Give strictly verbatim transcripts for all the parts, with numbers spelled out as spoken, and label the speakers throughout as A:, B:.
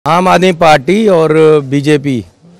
A: आम आदमी पार्टी और बीजेपी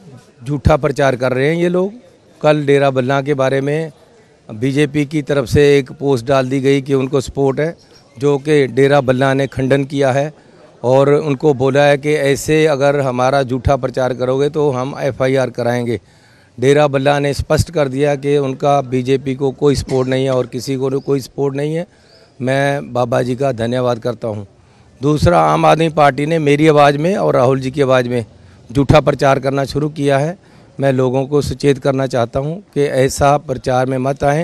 A: झूठा प्रचार कर रहे हैं। ये लोग कल डेरा बल्ला के बारे में बीजेपी की तरफ से एक पोस्ट डाल दी गई कि उनको सपोर्ट है, जो कि डेरा बल्ला ने खंडन किया है और उनको बोला है कि ऐसे अगर हमारा झूठा प्रचार करोगे तो हम एफआईआर कराएंगे। डेरा बल्ला ने स्पष्ट कर दिया कि उनका बीजेपी को कोई सपोर्ट नहीं है और किसी को कोई सपोर्ट नहीं है। मैं बाबा जी का धन्यवाद करता हूँ। दूसरा, आम आदमी पार्टी ने मेरी आवाज़ में और राहुल जी की आवाज़ में झूठा प्रचार करना शुरू किया है। मैं लोगों को सचेत करना चाहता हूं कि ऐसा प्रचार में मत आएँ।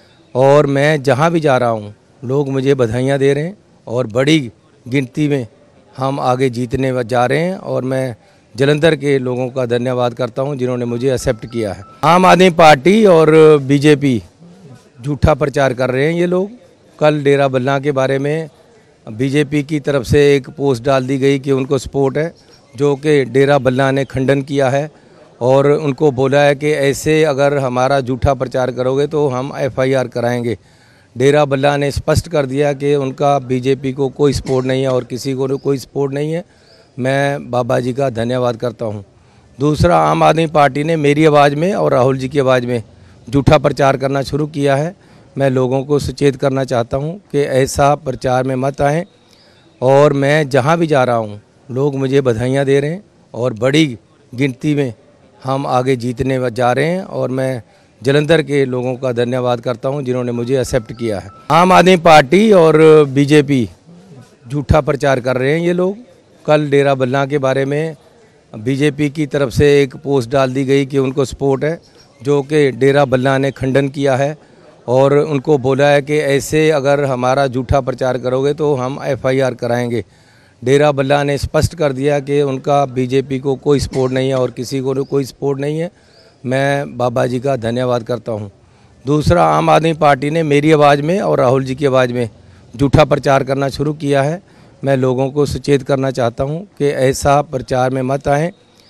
A: और मैं जहां भी जा रहा हूं लोग मुझे बधाइयां दे रहे हैं और बड़ी गिनती में हम आगे जीतने जा रहे हैं और मैं जलंधर के लोगों का धन्यवाद करता हूं जिन्होंने मुझे एक्सेप्ट किया है। आम आदमी पार्टी और बीजेपी झूठा प्रचार कर रहे हैं। ये लोग कल डेरा बल्ला के बारे में बीजेपी की तरफ से एक पोस्ट डाल दी गई कि उनको सपोर्ट है, जो कि डेरा बल्ला ने खंडन किया है और उनको बोला है कि ऐसे अगर हमारा झूठा प्रचार करोगे तो हम एफआईआर कराएंगे। डेरा बल्ला ने स्पष्ट कर दिया कि उनका बीजेपी को कोई सपोर्ट नहीं है और किसी को कोई सपोर्ट नहीं है। मैं बाबा जी का धन्यवाद करता हूं। दूसरा, आम आदमी पार्टी ने मेरी आवाज़ में और राहुल जी की आवाज़ में झूठा प्रचार करना शुरू किया है। मैं लोगों को सचेत करना चाहता हूं कि ऐसा प्रचार में मत आएँ। और मैं जहां भी जा रहा हूं लोग मुझे बधाइयां दे रहे हैं और बड़ी गिनती में हम आगे जीतने जा रहे हैं और मैं जलंधर के लोगों का धन्यवाद करता हूं जिन्होंने मुझे एक्सेप्ट किया है। आम आदमी पार्टी और बीजेपी झूठा प्रचार कर रहे हैं। ये लोग कल डेरा बल्ला के बारे में बीजेपी की तरफ से एक पोस्ट डाल दी गई कि उनको सपोर्ट है, जो कि डेरा बल्ला ने खंडन किया है और उनको बोला है कि ऐसे अगर हमारा झूठा प्रचार करोगे तो हम एफआईआर कराएंगे। डेरा बल्ला ने स्पष्ट कर दिया कि उनका बीजेपी को कोई सपोर्ट नहीं है और किसी को कोई सपोर्ट नहीं है। मैं बाबा जी का धन्यवाद करता हूं। दूसरा, आम आदमी पार्टी ने मेरी आवाज़ में और राहुल जी की आवाज़ में झूठा प्रचार करना शुरू किया है। मैं लोगों को सचेत करना चाहता हूं कि ऐसा प्रचार में मत आएँ।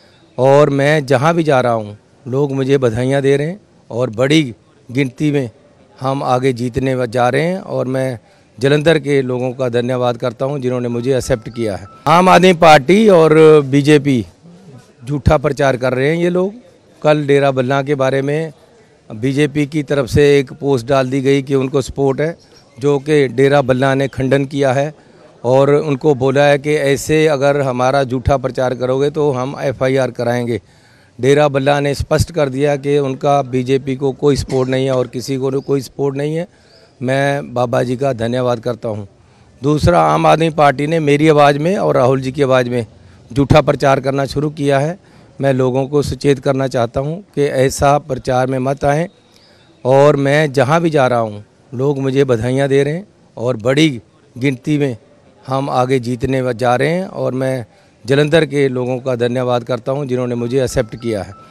A: और मैं जहां भी जा रहा हूं लोग मुझे बधाइयां दे रहे हैं और बड़ी गिनती में हम आगे जीतने जा रहे हैं और मैं जलंधर के लोगों का धन्यवाद करता हूं जिन्होंने मुझे एक्सेप्ट किया है। आम आदमी पार्टी और बीजेपी झूठा प्रचार कर रहे हैं। ये लोग कल डेरा बल्ला के बारे में बीजेपी की तरफ से एक पोस्ट डाल दी गई कि उनको सपोर्ट है, जो कि डेरा बल्ला ने खंडन किया है और उनको बोला है कि ऐसे अगर हमारा झूठा प्रचार करोगे तो हम एफआईआर कराएंगे। डेरा बल्ला ने स्पष्ट कर दिया कि उनका बीजेपी को कोई सपोर्ट नहीं है और किसी को कोई सपोर्ट नहीं है। मैं बाबा जी का धन्यवाद करता हूं। दूसरा, आम आदमी पार्टी ने मेरी आवाज़ में और राहुल जी की आवाज़ में झूठा प्रचार करना शुरू किया है। मैं लोगों को सचेत करना चाहता हूं कि ऐसा प्रचार में मत आएँ। और मैं जहां भी जा रहा हूं लोग मुझे बधाइयां दे रहे हैं और बड़ी गिनती में हम आगे जीतने जा रहे हैं और मैं जलंधर के लोगों का धन्यवाद करता हूं जिन्होंने मुझे एक्सेप्ट किया है।